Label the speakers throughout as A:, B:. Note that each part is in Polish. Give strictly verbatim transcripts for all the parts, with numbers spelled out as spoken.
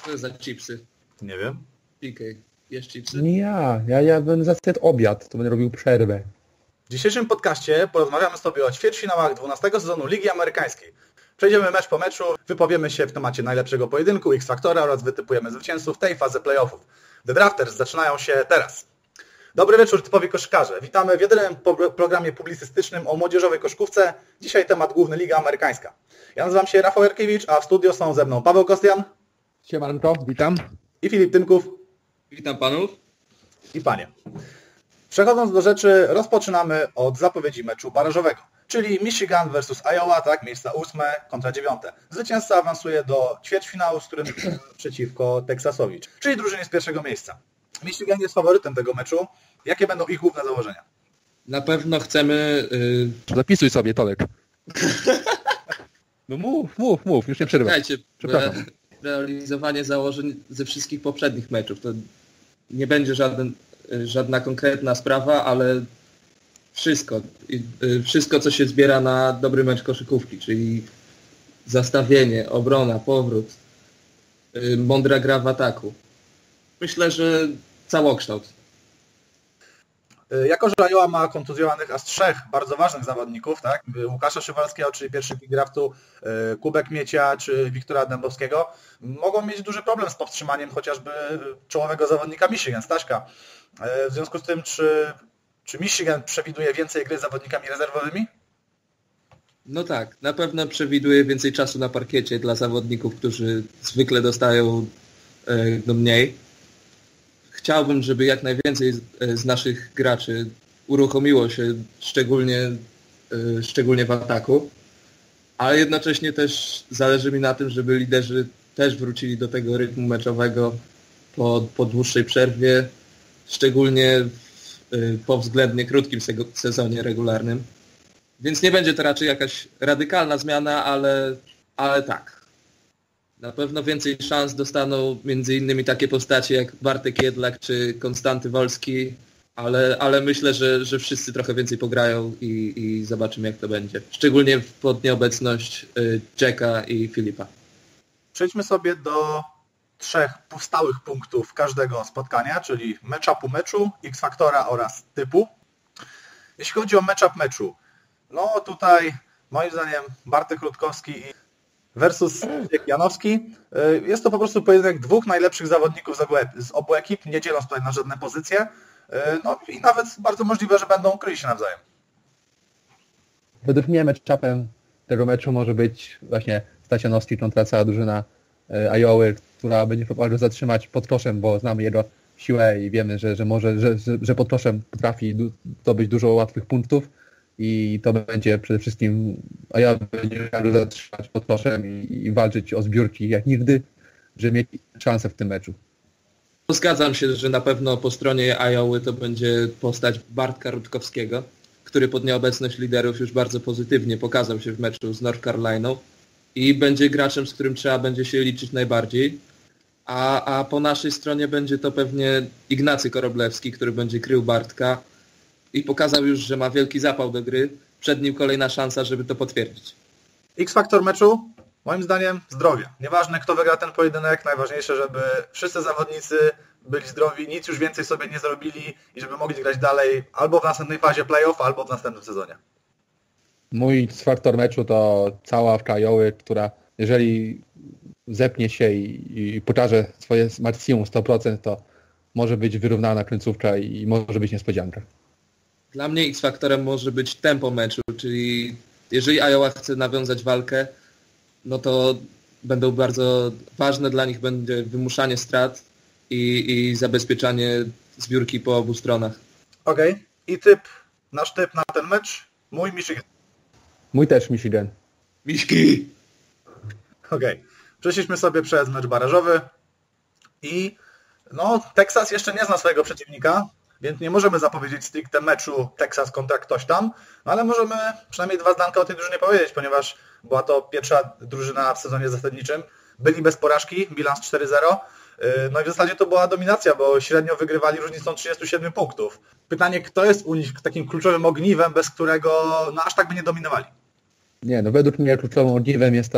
A: Co za chipsy?
B: Nie wiem.
A: P K. Jesz chipsy?
C: Nie ja. Ja, ja będę za ten obiad, to będę robił przerwę.
B: W dzisiejszym podcaście porozmawiamy sobie o ćwierćfinałach dwunastego sezonu Ligi Amerykańskiej. Przejdziemy mecz po meczu, wypowiemy się w temacie najlepszego pojedynku, X-Faktora oraz wytypujemy zwycięzców tej fazy playoffów. The Drafters zaczynają się teraz. Dobry wieczór, typowi koszykarze. Witamy w jedynym programie publicystycznym o młodzieżowej koszykówce. Dzisiaj temat główny Liga Amerykańska. Ja nazywam się Rafał Jarkiewicz, a w studio są ze mną Paweł Kostian.
C: Siemanko, witam.
B: I Filip Tymków.
A: Witam panów.
B: I panie. Przechodząc do rzeczy, rozpoczynamy od zapowiedzi meczu barażowego. Czyli Michigan versus Iowa, tak, miejsca ósme kontra dziewiąte. Zwycięzca awansuje do ćwierćfinału, z którym przeciwko Teksasowi, czyli drużynie z pierwszego miejsca. Michigan jest faworytem tego meczu. Jakie będą ich główne założenia?
A: Na pewno chcemy...
C: Yy... Zapisuj sobie, Tolek. No mów, mów, mów, już nie przerywaj.
A: Słuchajcie, re- realizowanie założeń ze wszystkich poprzednich meczów. To nie będzie żaden, żadna konkretna sprawa, ale wszystko, wszystko co się zbiera na dobry mecz koszykówki, czyli zastawienie, obrona, powrót, mądra gra w ataku. Myślę, że całokształt.
B: Jako że Iowa ma kontuzjowanych aż trzech bardzo ważnych zawodników, tak? Łukasza Szywalskiego, czyli pierwszy pick draftu, Kubek Miecia czy Wiktora Dębowskiego, mogą mieć duży problem z powstrzymaniem chociażby czołowego zawodnika Michigan, Staśka. W związku z tym, czy, czy Michigan przewiduje więcej gry z zawodnikami rezerwowymi?
A: No tak, na pewno przewiduje więcej czasu na parkiecie dla zawodników, którzy zwykle dostają no, mniej. Chciałbym, żeby jak najwięcej z naszych graczy uruchomiło się, szczególnie, szczególnie w ataku, ale jednocześnie też zależy mi na tym, żeby liderzy też wrócili do tego rytmu meczowego po, po dłuższej przerwie, szczególnie w, po względnie krótkim sezonie regularnym. Więc nie będzie to raczej jakaś radykalna zmiana, ale, ale tak. Na pewno więcej szans dostaną między innymi takie postacie jak Bartek Jedlak czy Konstanty Wolski, ale, ale myślę, że, że wszyscy trochę więcej pograją i, i zobaczymy jak to będzie. Szczególnie pod nieobecność Jacka i Filipa.
B: Przejdźmy sobie do trzech stałych punktów każdego spotkania, czyli match-upu meczu, X-faktora oraz typu. Jeśli chodzi o match-up meczu, no tutaj moim zdaniem Bartek Rutkowski i versus Janowski. Jest to po prostu pojedynek dwóch najlepszych zawodników z obu ekip, nie dzieląc tutaj na żadne pozycje. No i nawet bardzo możliwe, że będą kryli się nawzajem.
C: Według mnie match-upem tego meczu może być właśnie Stasianowski kontra cała drużyna Iowy, która będzie próbowała zatrzymać pod koszem, bo znamy jego siłę i wiemy, że, że może, że, że pod koszem potrafi zdobyć dużo łatwych punktów. I to będzie przede wszystkim, a ja będę chciał zatrzymać pod koszem i, i walczyć o zbiórki jak nigdy, żeby mieć szansę w tym meczu.
A: Zgadzam się, że na pewno po stronie Iowy to będzie postać Bartka Rutkowskiego, który pod nieobecność liderów już bardzo pozytywnie pokazał się w meczu z North Caroliną i będzie graczem, z którym trzeba będzie się liczyć najbardziej. A, a po naszej stronie będzie to pewnie Ignacy Koroblewski, który będzie krył Bartka i pokazał już, że ma wielki zapał do gry. Przed nim kolejna szansa, żeby to potwierdzić.
B: X-faktor meczu? Moim zdaniem zdrowie. Nieważne kto wygra ten pojedynek, najważniejsze, żeby wszyscy zawodnicy byli zdrowi, nic już więcej sobie nie zrobili i żeby mogli grać dalej albo w następnej fazie playoff, albo w następnym sezonie.
C: Mój X-faktor meczu to cała ławka Iowy, która jeżeli zepnie się i, i pokaże swoje maksimum sto procent, to może być wyrównana końcówka i może być niespodzianka.
A: Dla mnie X-faktorem może być tempo meczu, czyli jeżeli Iowa chce nawiązać walkę, no to będą bardzo ważne dla nich będzie wymuszanie strat i, i zabezpieczanie zbiórki po obu stronach.
B: Okej. Okay. I typ, nasz typ na ten mecz? Mój Michigan.
C: Mój też Michigan.
A: Miśki!
B: Okej. Okay. Przeszliśmy sobie przez mecz barażowy i no Teksas jeszcze nie zna swojego przeciwnika, więc nie możemy zapowiedzieć stricte meczu Teksas kontra ktoś tam, no ale możemy przynajmniej dwa zdanka o tej drużynie powiedzieć, ponieważ była to pierwsza drużyna w sezonie zasadniczym. Byli bez porażki, bilans cztery zero. No i w zasadzie to była dominacja, bo średnio wygrywali różnicą trzydziestu siedmiu punktów. Pytanie, kto jest u nich takim kluczowym ogniwem, bez którego no aż tak by nie dominowali?
C: Nie, no według mnie kluczowym ogniwem jest ta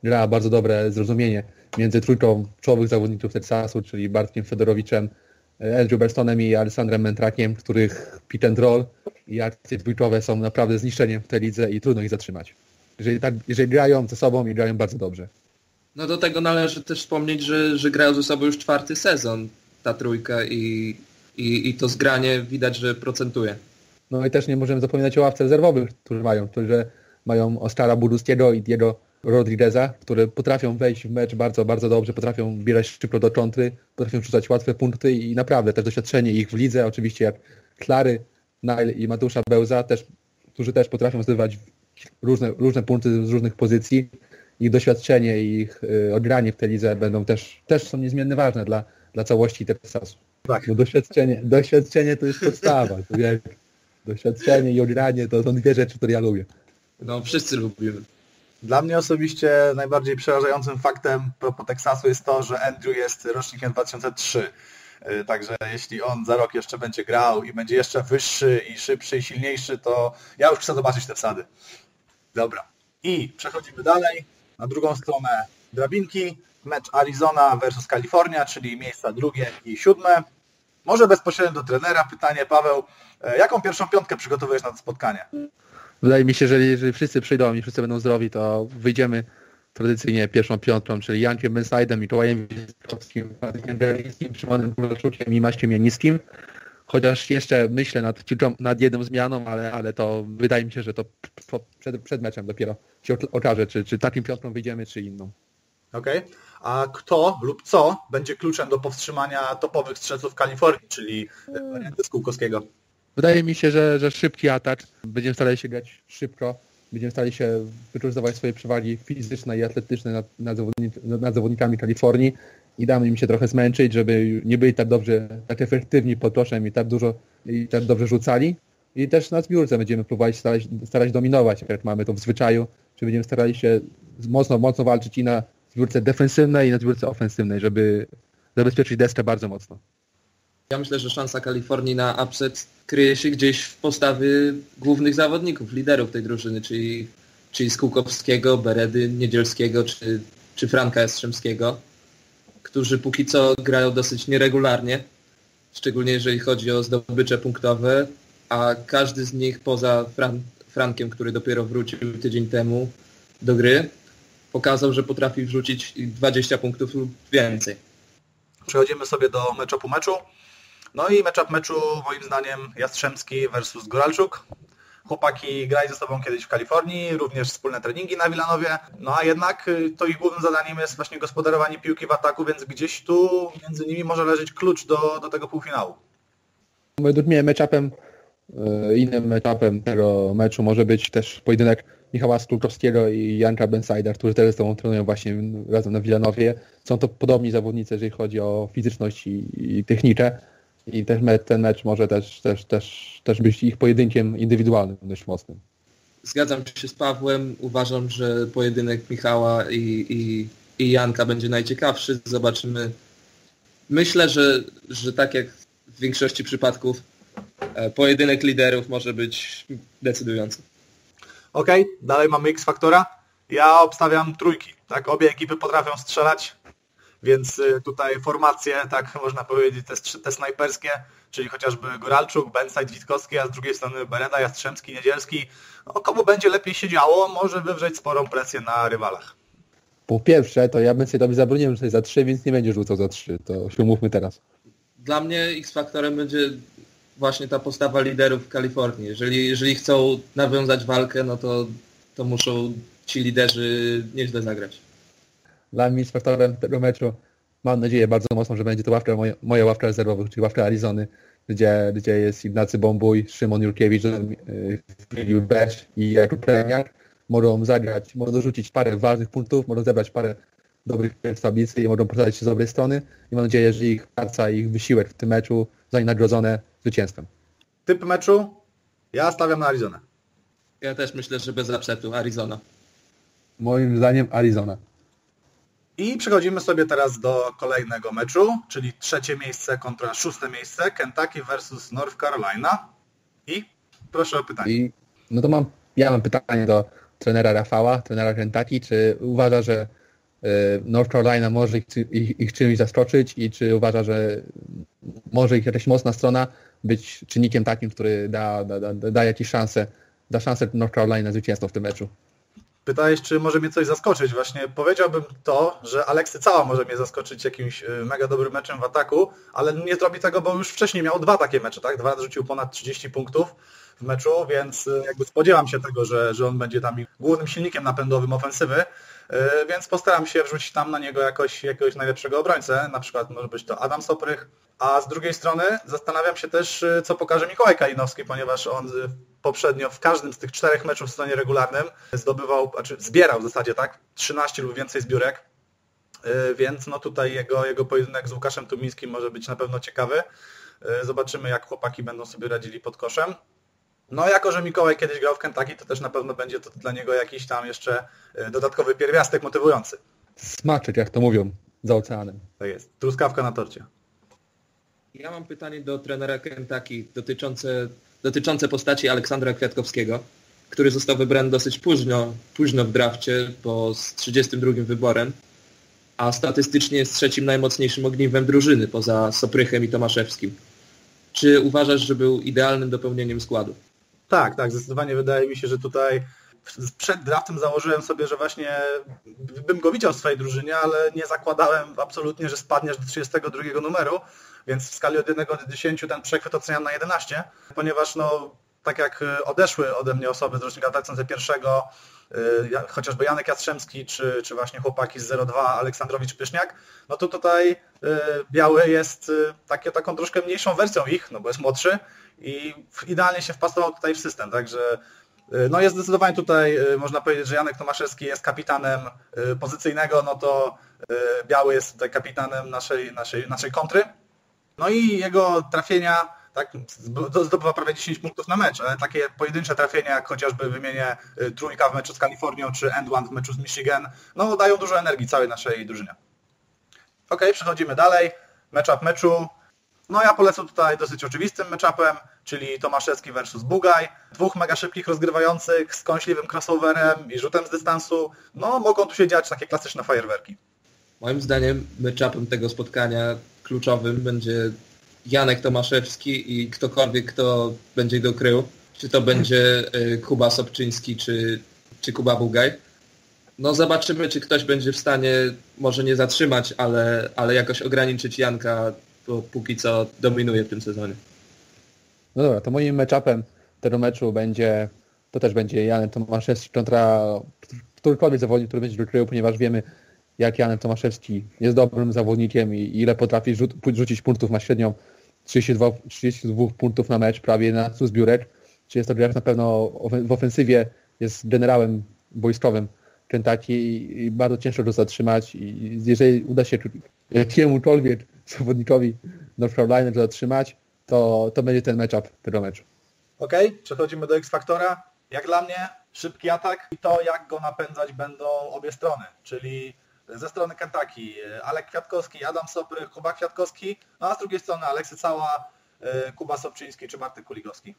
C: gra bardzo dobre zrozumienie między trójką czołowych zawodników Texasu, czyli Bartkiem Fedorowiczem, Andrew Berstonem i Alessandrem Mentrakiem, których pick and roll i akcje dwójkowe są naprawdę zniszczeniem w tej lidze i trudno ich zatrzymać. Jeżeli, tak, jeżeli grają ze sobą i grają bardzo dobrze.
A: No do tego należy też wspomnieć, że, że grają ze sobą już czwarty sezon ta trójka i, i, i to zgranie widać, że procentuje.
C: No i też nie możemy zapominać o ławce rezerwowych, którzy mają, którzy mają Oscara Burustiego i Diego Rodrigueza, które potrafią wejść w mecz bardzo, bardzo dobrze, potrafią bierać szybko do kontry, potrafią rzucać łatwe punkty i naprawdę też doświadczenie ich w lidze, oczywiście jak Klary, Nile i Mateusza Bełza, też, którzy też potrafią zdobywać różne, różne punkty z różnych pozycji. Ich doświadczenie i ich y, odgranie w tej lidze będą też, też są niezmiennie ważne dla, dla całości Texasu.
B: Tak.
C: Bo doświadczenie, doświadczenie to jest podstawa. To jak, doświadczenie i odgranie to są dwie rzeczy, które ja lubię.
A: No wszyscy lubimy.
B: Dla mnie osobiście najbardziej przerażającym faktem propos Teksasu jest to, że Andrew jest rocznikiem dwa tysiące trzeci. Także jeśli on za rok jeszcze będzie grał i będzie jeszcze wyższy i szybszy i silniejszy, to ja już chcę zobaczyć te wsady. Dobra. I przechodzimy dalej na drugą stronę drabinki. Mecz Arizona versus Kalifornia, czyli miejsca drugie i siódme. Może bezpośrednio do trenera pytanie, Paweł, jaką pierwszą piątkę przygotowujesz na to spotkanie?
C: Wydaje mi się, że jeżeli wszyscy przyjdą i wszyscy będą zdrowi, to wyjdziemy tradycyjnie pierwszą piątką, czyli Jankiem Bensaide'em, Mikołajem Witkowskim, Patrykiem Berlińskim, Szymonem Kulaczukiem i Maćkiem Janickim. Chociaż jeszcze myślę nad, nad jedną zmianą, ale, ale to wydaje mi się, że to przed, przed meczem dopiero się okaże, czy, czy takim piątką wyjdziemy, czy inną.
B: Okej. Okay. A kto lub co będzie kluczem do powstrzymania topowych strzelców Kalifornii, czyli warianty Skółkowskiego? Wydaje
C: mi się, że, że szybki atak. Będziemy starali się grać szybko. Będziemy starali się wykorzystywać swoje przewagi fizyczne i atletyczne nad, nad, zawodnik, nad zawodnikami Kalifornii i damy im się trochę zmęczyć, żeby nie byli tak dobrze, tak efektywni pod koszem i tak dużo i tak dobrze rzucali. I też na zbiórce będziemy próbować starać, starać dominować, jak mamy to w zwyczaju, czy będziemy starali się mocno, mocno walczyć i na zbiórce defensywnej i na zbiórce ofensywnej, żeby zabezpieczyć deskę bardzo mocno.
A: Ja myślę, że szansa Kalifornii na upset kryje się gdzieś w postawie głównych zawodników, liderów tej drużyny, czyli, czyli Skółkowskiego, Beredy, Niedzielskiego czy, czy Franka Jastrzębskiego, którzy póki co grają dosyć nieregularnie, szczególnie jeżeli chodzi o zdobycze punktowe, a każdy z nich poza Fran- Frankiem, który dopiero wrócił tydzień temu do gry, pokazał, że potrafi wrzucić dwadzieścia punktów lub więcej.
B: Przechodzimy sobie do matchupu meczu. No i matchup meczu moim zdaniem Jastrzębski versus Góralczuk. Chłopaki grali ze sobą kiedyś w Kalifornii, również wspólne treningi na Wilanowie, no a jednak to ich głównym zadaniem jest właśnie gospodarowanie piłki w ataku, więc gdzieś tu między nimi może leżeć klucz do, do tego półfinału.
C: Według mnie matchupem, innym matchupem tego meczu może być też pojedynek Michała Skórkowskiego i Janka Bensaide'a, którzy teraz z sobą trenują właśnie razem na Wilanowie. Są to podobni zawodnicy, jeżeli chodzi o fizyczność i, i technikę. I ten mecz, ten mecz może też, też, też, też być ich pojedynkiem indywidualnym dość mocnym.
A: Zgadzam się z Pawłem. Uważam, że pojedynek Michała i, i, i Janka będzie najciekawszy. Zobaczymy. Myślę, że, że tak jak w większości przypadków pojedynek liderów może być decydujący.
B: Okej, okay, dalej mamy X-faktora. Ja obstawiam trójki. Tak, obie ekipy potrafią strzelać. Więc tutaj formacje, tak można powiedzieć, te, te snajperskie, czyli chociażby Góralczuk, Bensaid, Witkowski, a z drugiej strony Bereda, Jastrzębski, Niedzielski. No, komu będzie lepiej się działo, może wywrzeć sporą presję na rywalach.
C: Po pierwsze, to ja Bensaidowi zabroniłem rzucać za trzy, więc nie będzie rzucał za trzy. To się umówmy teraz.
A: Dla mnie X-faktorem będzie właśnie ta postawa liderów w Kalifornii. Jeżeli, jeżeli chcą nawiązać walkę, no to, to muszą ci liderzy nieźle zagrać.
C: Dla mnie z faktorem tego meczu mam nadzieję bardzo mocno, że będzie to ławka, moja, moja ławka rezerwowych, czyli ławka Arizony, gdzie, gdzie jest Ignacy Bombuj, Szymon Jurkiewicz, Filił Beszcz i Jakub Pleniak. Mogą zagrać, mogą dorzucić parę ważnych punktów, mogą zebrać parę dobrych tablicy i mogą pokazać się z dobrej strony. I mam nadzieję, że ich praca i ich wysiłek w tym meczu zostanie nagrodzone zwycięstwem.
B: Typ meczu? Ja stawiam na Arizonę.
A: Ja też myślę, że bez upsetu Arizona.
C: Moim zdaniem Arizona.
B: I przechodzimy sobie teraz do kolejnego meczu, czyli trzecie miejsce kontra szóste miejsce, Kentucky versus North Carolina. I proszę o pytanie.
C: I, no to mam, ja mam pytanie do, trenera Rafała, trenera Kentucky, czy uważa, że North Carolina może ich, ich, ich czymś zaskoczyć i czy uważa, że może ich jakaś mocna strona być czynnikiem takim, który da, da, da, da jakieś szanse, da szansę North Carolina na zwycięstwo w tym meczu?
B: Pytałeś, czy może mnie coś zaskoczyć. Właśnie powiedziałbym to, że Aleksy Cała może mnie zaskoczyć jakimś mega dobrym meczem w ataku, ale nie zrobi tego, bo już wcześniej miał dwa takie mecze, tak? Dwa razy rzucił ponad trzydzieści punktów w meczu, więc jakby spodziewam się tego, że, że on będzie tam głównym silnikiem napędowym ofensywy, więc postaram się wrzucić tam na niego jakoś, jakiegoś najlepszego obrońcę, na przykład może być to Adam Soprych, a z drugiej strony zastanawiam się też, co pokaże Mikołaj Kalinowski, ponieważ on poprzednio w każdym z tych czterech meczów w sezonie regularnym zdobywał, znaczy zbierał w zasadzie, tak, trzynaście lub więcej zbiórek, więc no tutaj jego, jego pojedynek z Łukaszem Tumińskim może być na pewno ciekawy. Zobaczymy, jak chłopaki będą sobie radzili pod koszem. No jako, że Mikołaj kiedyś grał w Kentucky, to też na pewno będzie to dla niego jakiś tam jeszcze dodatkowy pierwiastek motywujący.
C: Smaczek, jak to mówią, za oceanem.
B: Tak jest, truskawka na torcie.
A: Ja mam pytanie do trenera Kentucky dotyczące, dotyczące postaci Aleksandra Kwiatkowskiego, który został wybrany dosyć późno, późno w drafcie, bo z trzydziestym drugim wyborem, a statystycznie jest trzecim najmocniejszym ogniwem drużyny poza Soprychem i Tomaszewskim. Czy uważasz, że był idealnym dopełnieniem składu?
B: Tak, tak, zdecydowanie wydaje mi się, że tutaj przed draftem założyłem sobie, że właśnie bym go widział w swojej drużynie, ale nie zakładałem absolutnie, że spadniesz do trzydziestego drugiego numeru, więc w skali od jednego do dziesięciu ten przechwyt oceniam na jedenaście, ponieważ no, tak jak odeszły ode mnie osoby z rocznika dwa tysiące pierwszego, chociażby Janek Jastrzębski, czy, czy właśnie chłopaki z zero dwa, Aleksandrowicz-Pyszniak, no to tutaj Biały jest takie, taką troszkę mniejszą wersją ich, no bo jest młodszy i idealnie się wpasował tutaj w system, także no jest zdecydowanie tutaj, można powiedzieć, że Janek Tomaszewski jest kapitanem pozycyjnego, no to Biały jest tutaj kapitanem naszej, naszej, naszej kontry, no i jego trafienia, tak, zdobywa prawie dziesięć punktów na mecz, ale takie pojedyncze trafienia, jak chociażby wymienię trójka w meczu z Kalifornią, czy end one w meczu z Michigan, no dają dużo energii całej naszej drużynie. Ok, przechodzimy dalej, matchup meczu. No ja polecę tutaj dosyć oczywistym matchupem, czyli Tomaszewski versus Bugaj. Dwóch mega szybkich rozgrywających z kąśliwym crossoverem i rzutem z dystansu. No mogą tu się dziać takie klasyczne fajerwerki.
A: Moim zdaniem matchupem tego spotkania kluczowym będzie Janek Tomaszewski i ktokolwiek, kto będzie go krył. Czy to będzie Kuba Sobczyński, czy, czy Kuba Bugaj. No zobaczymy, czy ktoś będzie w stanie może nie zatrzymać, ale, ale jakoś ograniczyć Janka, bo póki co dominuje w tym sezonie.
C: No dobra, to moim matchupem tego meczu będzie, to też będzie Janek Tomaszewski kontra którykolwiek zawodnik, który będzie go krył, ponieważ wiemy, jak Janek Tomaszewski jest dobrym zawodnikiem i ile potrafi rzut, rzucić punktów, ma średnią trzydzieści dwa, trzydzieści dwa punktów na mecz, prawie jedenaście zbiórek, czy jest to gracz na pewno w ofensywie, jest generałem wojskowym Kentucky i bardzo ciężko go zatrzymać i jeżeli uda się jakiemukolwiek zawodnikowi North Carolina go zatrzymać, to, to będzie ten matchup tego meczu.
B: Ok, przechodzimy do X-Faktora. Jak dla mnie szybki atak i to, jak go napędzać będą obie strony, czyli ze strony Kentucky Alek Kwiatkowski, Adam Soprych, Kuba Kwiatkowski, no a z drugiej strony Aleksy Cała, Kuba Sobczyński czy Bartek Kuligowski.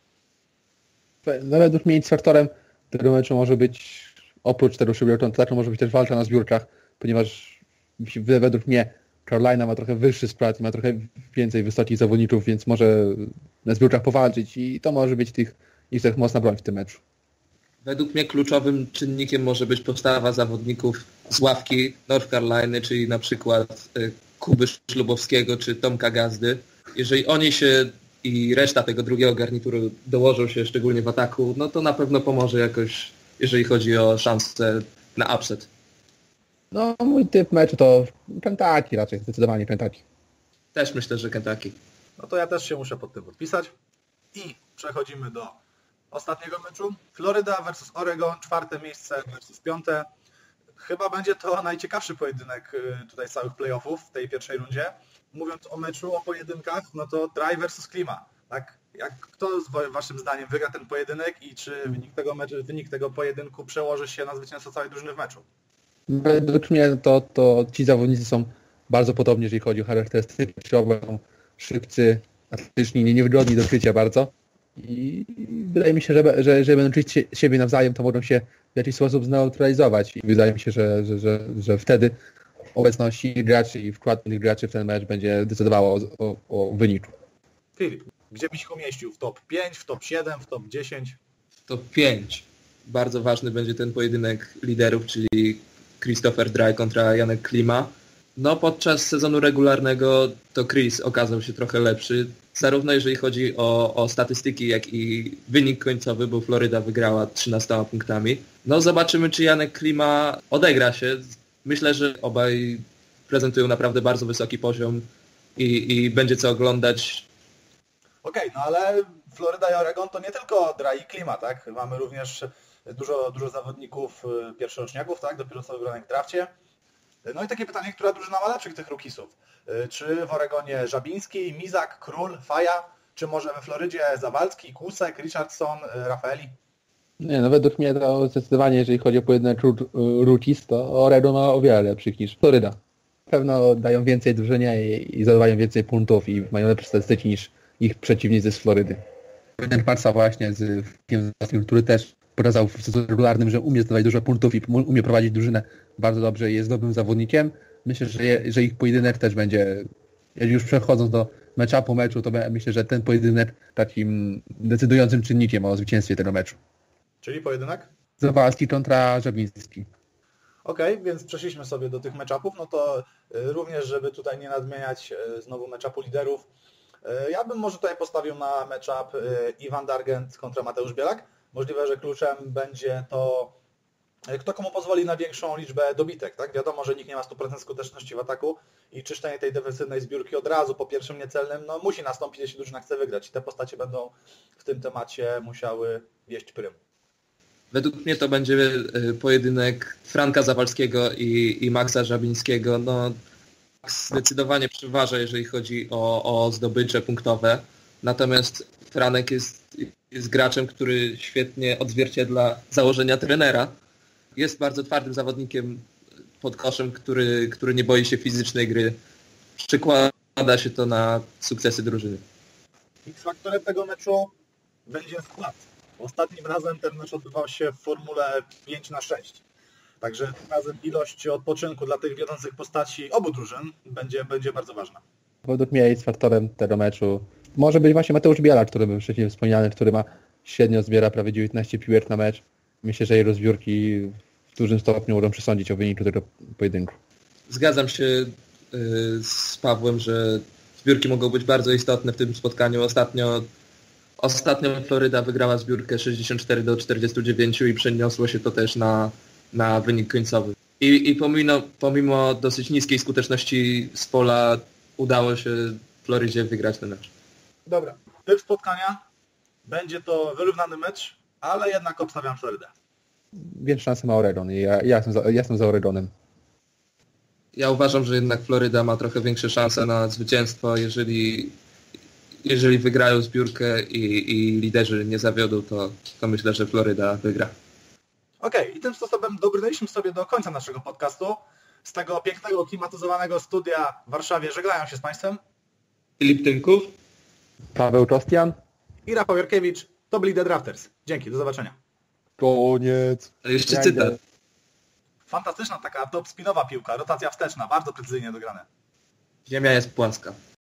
C: No, według mnie X-Faktorem tego meczu może być, oprócz tego szybkiego ataku, może być też walka na zbiórkach, ponieważ według mnie Carolina ma trochę wyższy skład i ma trochę więcej wysokich zawodników, więc może na zbiórkach powalczyć i to może być tych, ich tak mocna broń w tym meczu.
A: Według mnie kluczowym czynnikiem może być postawa zawodników z ławki North Caroliny, czyli na przykład Kuby Szlubowskiego czy Tomka Gazdy. Jeżeli oni się i reszta tego drugiego garnituru dołożą się szczególnie w ataku, no to na pewno pomoże jakoś, jeżeli chodzi o szansę na upset.
C: No mój typ meczu to Kentucky raczej, zdecydowanie Kentucky.
A: Też myślę, że Kentucky.
B: No to ja też się muszę pod tym podpisać. I przechodzimy do ostatniego meczu. Floryda versus Oregon, czwarte miejsce versus piąte. Chyba będzie to najciekawszy pojedynek tutaj całych playoffów w tej pierwszej rundzie. Mówiąc o meczu, o pojedynkach, no to Dry versus Klima. Tak? Jak, kto waszym zdaniem wygra ten pojedynek i czy wynik tego, meczu, wynik tego pojedynku przełoży się na zwycięstwo całej drużyny w meczu?
C: Według mnie to, to ci zawodnicy są bardzo podobni, jeżeli chodzi o charakterystyki. Są szybcy, atletyczni, niewygodni do krycia bardzo. I wydaje mi się, że, że, że będą czuć siebie nawzajem, to mogą się w jakiś sposób zneutralizować. I wydaje mi się, że, że, że, że wtedy obecność ich graczy i wkład tych graczy w ten mecz będzie decydowało o, o, o wyniku.
B: Filip, gdzie byś ich umieścił? W top pięć, w top siedem, w top dziesięć?
A: W top pięć. Bardzo ważny będzie ten pojedynek liderów, czyli Christopher Dry kontra Janek Klima. No podczas sezonu regularnego to Chris okazał się trochę lepszy, zarówno jeżeli chodzi o, o statystyki, jak i wynik końcowy, bo Floryda wygrała trzynastoma punktami. No zobaczymy, czy Janek Klima odegra się. Myślę, że obaj prezentują naprawdę bardzo wysoki poziom i, i będzie co oglądać.
B: Okej, okay, no ale Floryda i Oregon to nie tylko Dry i Klima, tak? Mamy również dużo, dużo zawodników pierwszoroczniaków, tak? Dopiero co wybranych w drafcie. No i takie pytanie, która drużyna ma lepszych tych rookisów? Czy w Oregonie Żabiński, Mizak, Król, Faja, czy może we Florydzie Zawalski, Kłusek, Richardson, Rafaeli?
C: Nie, no według mnie to zdecydowanie, jeżeli chodzi o pojedynek rookies, to Oregon ma o wiele lepszych niż Floryda. Na pewno dają więcej drużynie i, i zdobywają więcej punktów i mają lepsze statystyki niż ich przeciwnicy z Florydy. Ten Parsa właśnie z Kim, który też pokazał w sezonie regularnym, że umie zdobywać dużo punktów i umie prowadzić drużynę bardzo dobrze i jest dobrym zawodnikiem. Myślę, że, je, że ich pojedynek też będzie, już przechodząc do mecza po meczu, to myślę, że ten pojedynek takim decydującym czynnikiem o zwycięstwie tego meczu.
B: Czyli pojedynek?
C: Zawalski kontra Żabiński.
B: Okej, okay, więc przeszliśmy sobie do tych matchupów, no to również, żeby tutaj nie nadmieniać znowu matchupu liderów, ja bym może tutaj postawił na matchup Ivan Dargent kontra Mateusz Bielak. Możliwe, że kluczem będzie to, kto komu pozwoli na większą liczbę dobitek. Tak? Wiadomo, że nikt nie ma stu procent skuteczności w ataku i czyszczenie tej defensywnej zbiórki od razu po pierwszym niecelnym no, musi nastąpić, jeśli drużyna chce wygrać. I te postacie będą w tym temacie musiały wieść prym.
A: Według mnie to będzie pojedynek Franka Zawalskiego i, i Maxa Żabińskiego. No, Max zdecydowanie przeważa, jeżeli chodzi o, o zdobycze punktowe. Natomiast Franek jest, jest graczem, który świetnie odzwierciedla założenia trenera. Jest bardzo twardym zawodnikiem pod koszem, który, który nie boi się fizycznej gry. Przekłada się to na sukcesy drużyny.
B: X-faktorem tego meczu będzie skład. Ostatnim razem ten mecz odbywał się w formule pięć na sześć. Także tym razem ilość odpoczynku dla tych wiodących postaci obu drużyn będzie, będzie bardzo ważna. Według
C: mnie X-faktorem tego meczu może być właśnie Mateusz Bielak, który był wcześniej wspomniany, który ma średnio zbiera prawie dziewiętnaście piłek na mecz. Myślę, że jego zbiórki w dużym stopniu mogą przesądzić o wyniku tego pojedynku.
A: Zgadzam się y, z Pawłem, że zbiórki mogą być bardzo istotne w tym spotkaniu. Ostatnio, ostatnio Floryda wygrała zbiórkę sześćdziesiąt cztery do czterdziestu dziewięciu i przeniosło się to też na, na wynik końcowy. I, i pomimo, pomimo dosyć niskiej skuteczności z pola udało się Florydzie wygrać ten mecz.
B: Dobra, typ spotkania. Będzie to wyrównany mecz, ale jednak obstawiam Florydę.
C: Większe szanse ma Oregon i ja, ja, jestem za, ja jestem za Oregonem.
A: Ja uważam, że jednak Floryda ma trochę większe szanse na zwycięstwo. Jeżeli, jeżeli wygrają zbiórkę i, i liderzy nie zawiodą, to, to myślę, że Floryda wygra.
B: Okej, okay, i tym sposobem dobrnęliśmy sobie do końca naszego podcastu. Z tego pięknego, klimatyzowanego studia w Warszawie żegnają się z Państwem
A: Filip Tynków,
C: Paweł Kostian
B: i Rafał Jarkiewicz. To byli The Drafters. Dzięki, do zobaczenia.
C: Koniec.
A: Ale jeszcze ja cytat.
B: Fantastyczna taka top spinowa piłka, rotacja wsteczna, bardzo precyzyjnie dograne.
A: Ziemia jest płaska.